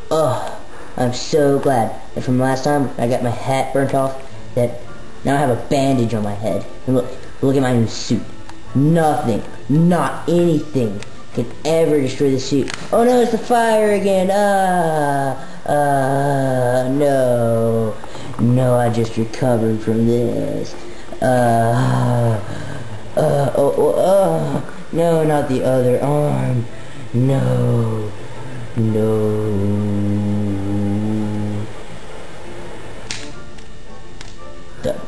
Oh, I'm so glad that from last time I got my hat burnt off, that now I have a bandage on my head. And look at my new suit. Nothing, not anything can ever destroy the suit. Oh no, it's the fire again. No. No, I just recovered from this. No, not the other arm. No. No. Done.